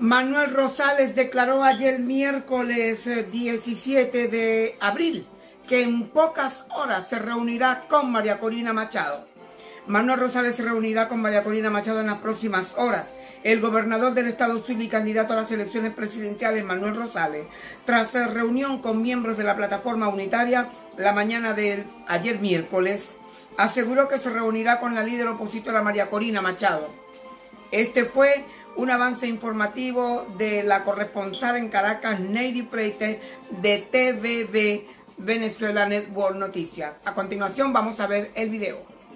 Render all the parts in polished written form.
Manuel Rosales declaró ayer miércoles 17 de abril que en pocas horas se reunirá con María Corina Machado. Manuel Rosales se reunirá con María Corina Machado en las próximas horas. El gobernador del estado Zulia y candidato a las elecciones presidenciales, Manuel Rosales, tras reunión con miembros de la plataforma unitaria la mañana de ayer miércoles, aseguró que se reunirá con la líder opositora María Corina Machado. Este fue un avance informativo de la corresponsal en Caracas, Neidy Freite, de TVV Venezuela Network Noticias. A continuación vamos a ver el video.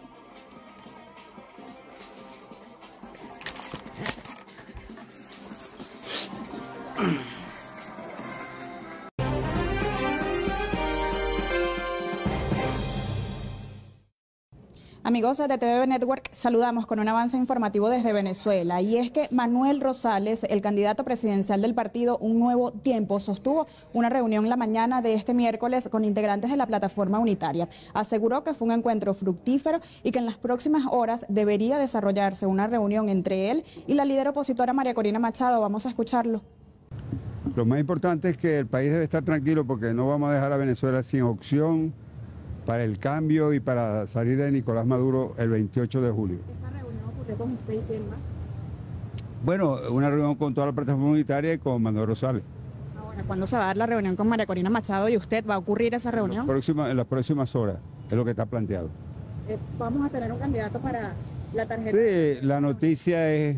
Amigos de TVV Network, saludamos con un avance informativo desde Venezuela, y es que Manuel Rosales, el candidato presidencial del partido Un Nuevo Tiempo, sostuvo una reunión la mañana de este miércoles con integrantes de la plataforma unitaria. Aseguró que fue un encuentro fructífero y que en las próximas horas debería desarrollarse una reunión entre él y la líder opositora María Corina Machado. Vamos a escucharlo. Lo más importante es que el país debe estar tranquilo porque no vamos a dejar a Venezuela sin opción para el cambio y para salir de Nicolás Maduro el 28 de julio. ¿Esta reunión ocurrió con usted y quién más? Bueno, una reunión con toda la plataforma unitaria y con Manuel Rosales. Ahora, ¿cuándo se va a dar la reunión con María Corina Machado y usted? ¿Va a ocurrir esa reunión? En las próximas horas, es lo que está planteado. ¿Vamos a tener un candidato para la tarjeta? Sí, la noticia es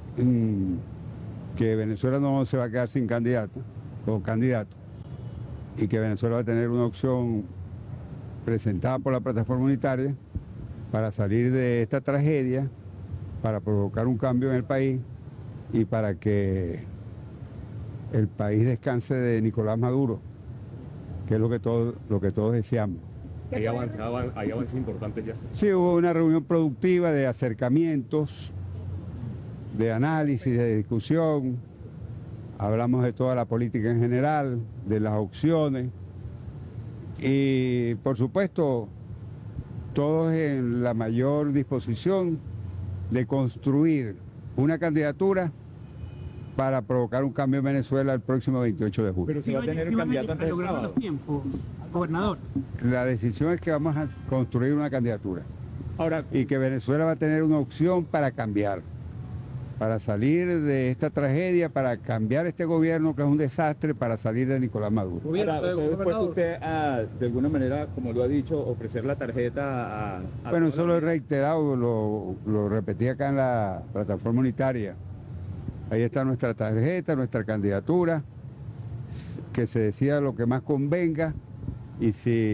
que Venezuela no se va a quedar sin candidato o candidato y que Venezuela va a tener una opción presentada por la plataforma unitaria para salir de esta tragedia, para provocar un cambio en el país y para que el país descanse de Nicolás Maduro, que es lo que todos deseamos. ¿Hay avances importantes ya? Sí, hubo una reunión productiva de acercamientos, de análisis, de discusión. Hablamos de toda la política en general, de las opciones. Y por supuesto, todos en la mayor disposición de construir una candidatura para provocar un cambio en Venezuela el próximo 28 de julio. Pero si va a tener un candidato antes del sábado. Gobernador. La decisión es que vamos a construir una candidatura. Ahora, y que Venezuela va a tener una opción para cambiar, para salir de esta tragedia, para cambiar este gobierno que es un desastre, para salir de Nicolás Maduro. usted de alguna manera, como lo ha dicho, ofrecer la tarjeta a bueno, eso lo he reiterado, lo repetí acá en la plataforma unitaria. Ahí está nuestra tarjeta, nuestra candidatura, que se decida lo que más convenga y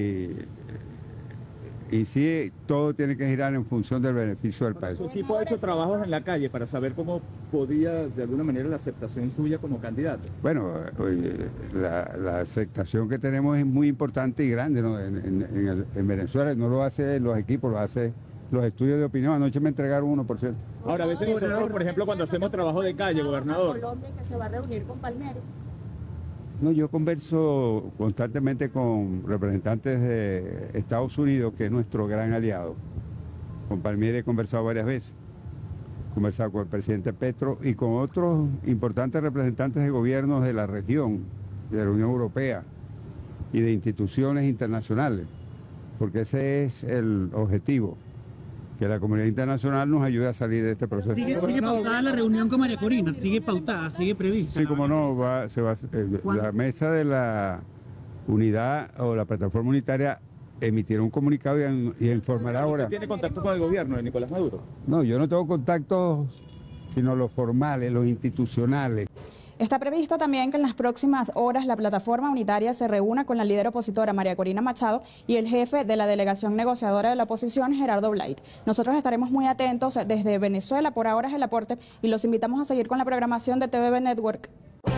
si todo tiene que girar en función del beneficio del país. Su equipo ha hecho trabajos en la calle para saber cómo podía, de alguna manera, la aceptación suya como candidato. Bueno, la aceptación que tenemos es muy importante y grande, ¿no? En Venezuela no lo hacen los equipos, lo hacen los estudios de opinión. Anoche me entregaron 1%. Ahora, a veces nosotros, por ejemplo, cuando hacemos trabajo de calle, gobernador. Colombia, que se va a reunir con Palmieri. No, yo converso constantemente con representantes de Estados Unidos, que es nuestro gran aliado. Con Palmieri he conversado varias veces. He conversado con el presidente Petro y con otros importantes representantes de gobiernos de la región, de la Unión Europea y de instituciones internacionales, porque ese es el objetivo, que la comunidad internacional nos ayude a salir de este proceso. Sigue pautada la reunión con María Corina, sigue pautada, sigue prevista. Sí, como no, la mesa de la unidad o la plataforma unitaria emitirá un comunicado y informará ahora. ¿Usted tiene contacto con el gobierno de Nicolás Maduro? No, yo no tengo contactos, sino los formales, los institucionales. Está previsto también que en las próximas horas la plataforma unitaria se reúna con la líder opositora María Corina Machado y el jefe de la delegación negociadora de la oposición, Gerardo Blait. Nosotros estaremos muy atentos desde Venezuela. Por ahora es el aporte y los invitamos a seguir con la programación de TVV Network.